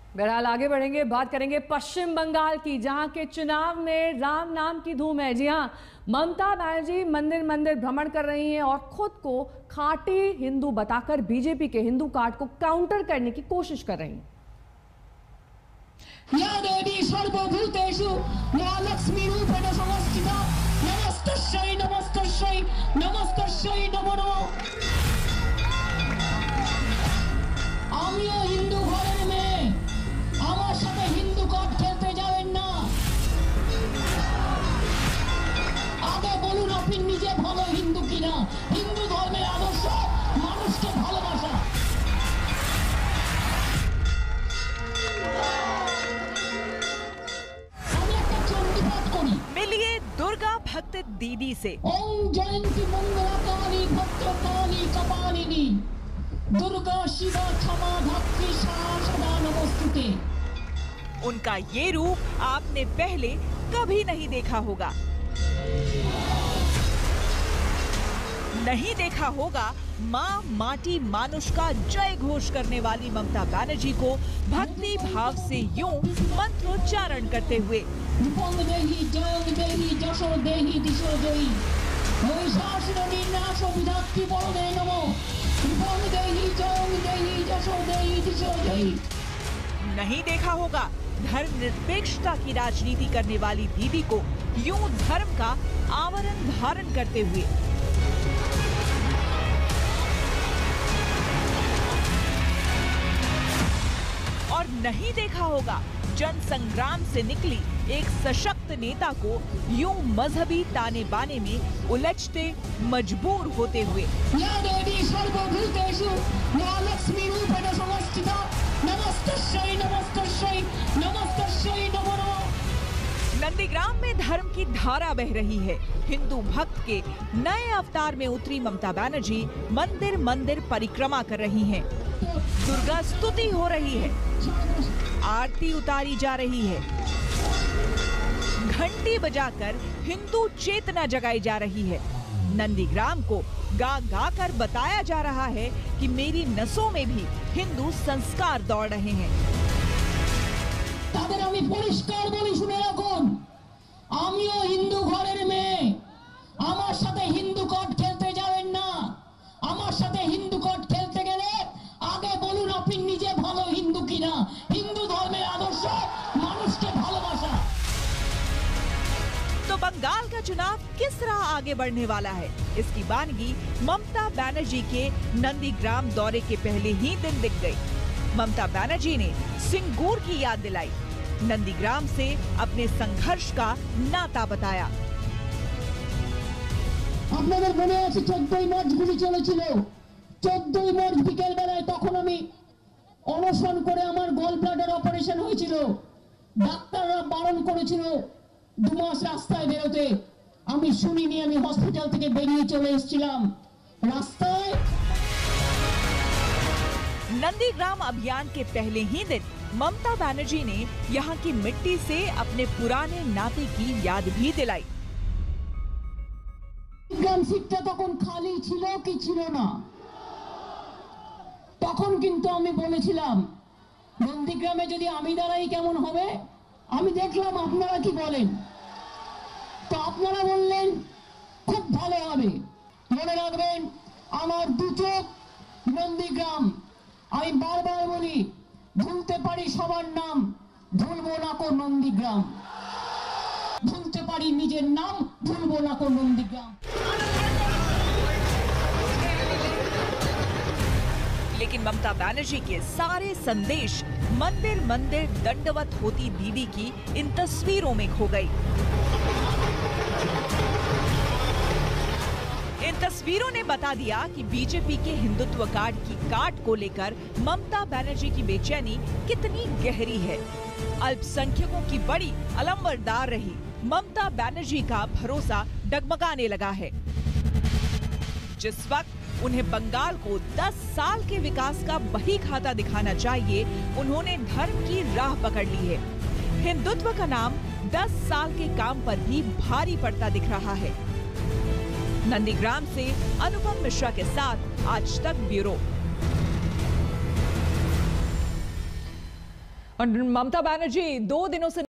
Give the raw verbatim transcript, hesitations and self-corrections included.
बहरहाल आगे बढ़ेंगे, बात करेंगे पश्चिम बंगाल की, जहां के चुनाव में राम नाम की धूम है। जी हां, ममता बनर्जी मंदिर मंदिर भ्रमण कर रही हैं और खुद को खाटी हिंदू बताकर बीजेपी के हिंदू कार्ड को काउंटर करने की कोशिश कर रही हैं। या देवी सर्वभूतेषु महालक्ष्मी रूपेण संस्थिता नमस्तस्यै नमस्तस्यै नमस्तस्यै नमो नमः। आमियो हिंदू घरेर मेये, आमार साथे हिंदू कार्ड खेलते जाबेन ना। आगे बोलुन आपनि निजे भालो हिंदू किना। हिंदू धर्मेर आदर्श मानुषके भालोबासा। मिलिए दुर्गा भक्त दीदी से। ओम जयंती मंगलाकाली भद्रकाली कपालिनी दुर्गा शिवा क्षमा धात्री सदा नमोस्तुते। उनका ये रूप आपने पहले कभी नहीं देखा होगा। नहीं देखा होगा माँ माटी मानुष का जय घोष करने वाली ममता बनर्जी को भक्ति भाव से यूं मंत्रोच्चारण करते हुए। नहीं देखा होगा धर्मनिरपेक्षता की राजनीति करने वाली दीदी को यूं धर्म का आवरण धारण करते हुए। और नहीं देखा होगा जन संग्राम से निकली एक सशक्त नेता को यूं मजहबी ताने बाने में उलझते मजबूर होते हुए। या देवी सर्वभूतेषु महालक्ष्मी रूपेण संस्थिता नमस्तस्यै नमस्तस्यै नमस्तस्यै नमो नमः। नंदीग्राम में धर्म की धारा बह रही है। हिंदू भक्त के नए अवतार में उतरी ममता बनर्जी मंदिर मंदिर परिक्रमा कर रही हैं। दुर्गा स्तुति हो रही है, आरती उतारी जा रही है, घंटी बजाकर हिंदू चेतना जगाई जा रही है। नंदीग्राम को गा गा कर बताया जा रहा है कि मेरी नसों में भी हिंदू संस्कार दौड़ रहे हैं। ताদের আমি পরিষ্কার বলি শুনে রাখুন, আমিও হিন্দু ঘরের মেয়ে, আমার সাথে হিন্দু কার্ড খেলতে যাবেন না। আমার সাথে হিন্দু কার্ড খেলতে গেলে আগে বলুন আপনি নিজে ভালো হিন্দু কিনা। হিন্দু ধর্মের আদর্শ মানুষকে ভালোবাসা। तो बंगाल का चुनाव किस तरह आगे बढ़ने वाला है, इसकी वानगी ममता बनर्जी के नंदीग्राम दौरे के पहले ही दिन दिख गई। ममता बनर्जी ने सिंगूर की याद दिलाई, नंदीग्राम से अपने संघर्ष का नाता बताया। আপনাদের মনে আছে চোদ্দই মার্চ গুলি চলেছিল। চোদ্দই মার্চ বিকেল বেলায় তখন আমি অনশন করে আমার গল ব্লাডার অপারেশন হয়েছিল। ডাক্তাররা বারণ করেছিল দু মাস রাস্তায় বেরোতে। আমি শুনিনি, আমি হসপিটাল থেকে বেরিয়ে চলে এসেছিলাম রাস্তায়। नंदीग्राम अभियान के पहले ही दिन ममता बनर्जी ने यहाँ की मिट्टी से अपने पुराने नाते की याद भी दिलाई। নন্দীগ্রাম সিটটা তখন খালি ছিল কি ছিল না, তখন কিন্তু আমি বলেছিলাম নন্দীগ্রামে যদি আমি দাঁড়াই কেমন হবে। আমি দেখলাম আপনারা কি বলেন, তো আপনারা বললেন খুব ভালো হবে। মনে রাখবেন আমার দু চোখ নন্দীগ্রাম। আমি বারবার বলি ভুলতে পারি সবার নাম, ভুলবো না কো নন্দীগ্রাম। ভুলতে পারি নিজের নাম, ভুলবো না কো নন্দীগ্রাম। लेकिन ममता बनर्जी के सारे संदेश मंदिर मंदिर दंडवत होती दीदी की इन तस्वीरों में खो गई। इन तस्वीरों ने बता दिया कि बीजेपी के हिंदुत्व कार्ड की काट को लेकर ममता बनर्जी की बेचैनी कितनी गहरी है। अल्पसंख्यकों की बड़ी अलंबरदार रही ममता बनर्जी का भरोसा डगमगाने लगा है। जिस वक्त उन्हें बंगाल को दस साल के विकास का बही खाता दिखाना चाहिए, उन्होंने धर्म की राह पकड़ ली है। हिंदुत्व का नाम दस साल के काम पर भी भारी पड़ता दिख रहा है। नंदीग्राम से अनुपम मिश्रा के साथ आज तक ब्यूरो। और ममता बनर्जी दो दिनों से